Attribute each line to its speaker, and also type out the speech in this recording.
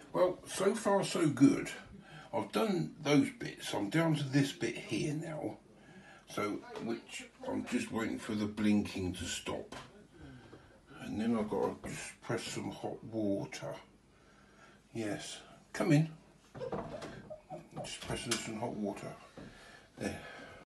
Speaker 1: Well, so far so good. I've done those bits. I'm down to this bit here now. So, which I'm just waiting for the blinking to stop. And then I've got to just press some hot water. Yes, come in. Just pressing some hot water. There.